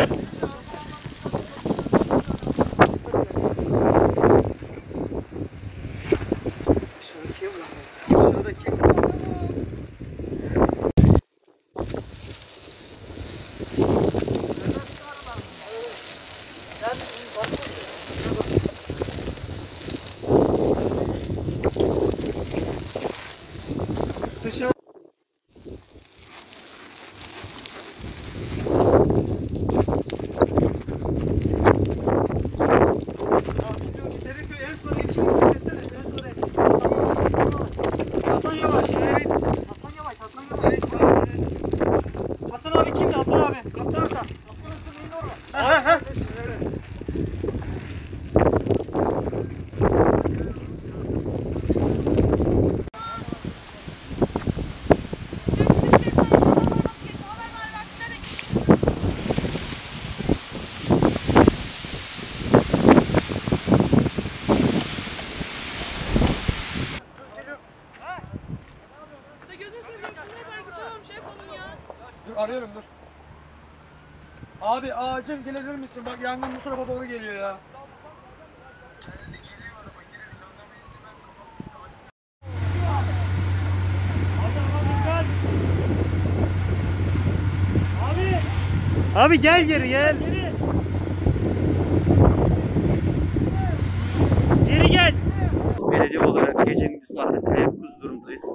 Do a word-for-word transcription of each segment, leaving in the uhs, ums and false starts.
Dışarı. Hasan Yavaş, evet. Hasan Yavaş, Hasan Yavaş. Hasan abi kimdi Hasan abi? Kaptan Hasan. Kaptan Hasan neydi orada? Ha ha. Dur arıyorum dur. Abi acil gelebilir misin? Bak yangın bu tarafa doğru geliyor ya. Abi. Abi gel geri gel. Geri gel. Belediye olarak gece gündüz zaten teyakkuz durumdayız.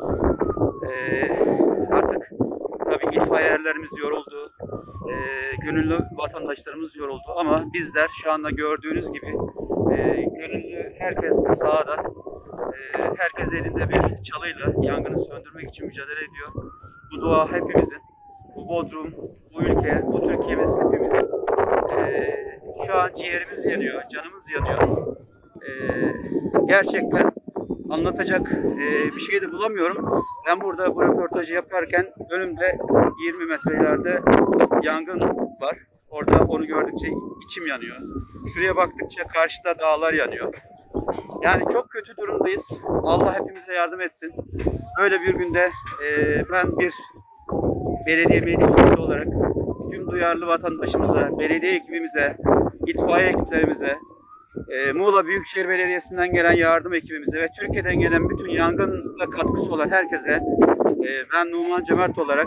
Ee, artık tabii itfaiyelerimiz yoruldu, ee, gönüllü vatandaşlarımız yoruldu ama bizler şu anda gördüğünüz gibi e, gönüllü herkes sahada, e, herkes elinde bir çalıyla yangını söndürmek için mücadele ediyor. Bu doğa hepimizin, bu Bodrum, bu ülke, bu Türkiye'miz hepimizin. E, şu an ciğerimiz yanıyor, canımız yanıyor. E, gerçekten anlatacak e, bir şey de bulamıyorum. Ben burada bu röportajı yaparken önümde yirmi metre ileride yangın var. Orada onu gördükçe içim yanıyor. Şuraya baktıkça karşıda dağlar yanıyor. Yani çok kötü durumdayız. Allah hepimize yardım etsin. Böyle bir günde e, ben bir belediye meclis olarak tüm duyarlı vatandaşımıza, belediye ekibimize, itfaiye ekiplerimize, E, Muğla Büyükşehir Belediyesi'nden gelen yardım ekibimize ve Türkiye'den gelen bütün yangınla katkısı olan herkese e, ben Numan Cömert olarak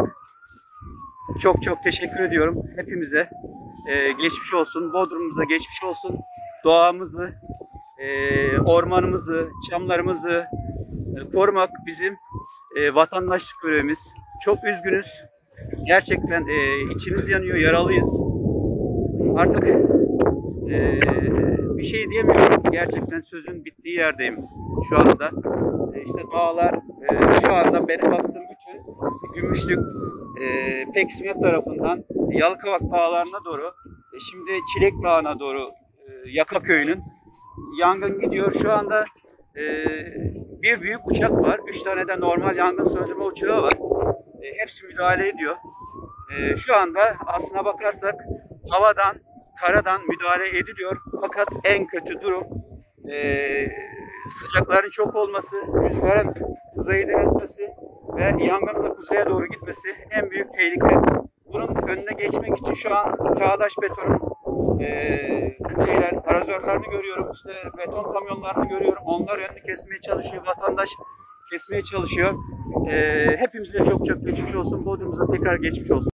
çok çok teşekkür ediyorum hepimize. E, geçmiş olsun, Bodrum'umuza geçmiş olsun. Doğamızı, e, ormanımızı, çamlarımızı e, korumak bizim e, vatandaşlık görevimiz. Çok üzgünüz. Gerçekten e, içimiz yanıyor, yaralıyız. Artık e, bir şey diyemiyorum. Gerçekten sözün bittiği yerdeyim şu anda. E, işte dağlar e, şu anda benim baktığım bütün Gümüşlük, e, Peksimet tarafından Yalıkavak dağlarına doğru, e, şimdi Çilek Dağı'na doğru e, Yaka Köyü'nün yangın gidiyor. Şu anda e, bir büyük uçak var. Üç tane de normal yangın söndürme uçağı var. E, hepsi müdahale ediyor. E, şu anda aslına bakarsak havadan, karadan müdahale ediliyor. Fakat en kötü durum e, sıcakların çok olması, rüzgarın kuzeyden esmesi ve yangının da kuzeye doğru gitmesi en büyük tehlike. Bunun önüne geçmek için şu an Çağdaş Beton'un e, şeyler, arazörlerini görüyorum. İşte beton kamyonlarını görüyorum. Onlar önünü kesmeye çalışıyor. Vatandaş kesmeye çalışıyor. E, hepimize çok çok geçmiş olsun. Bodrum'umuza tekrar geçmiş olsun.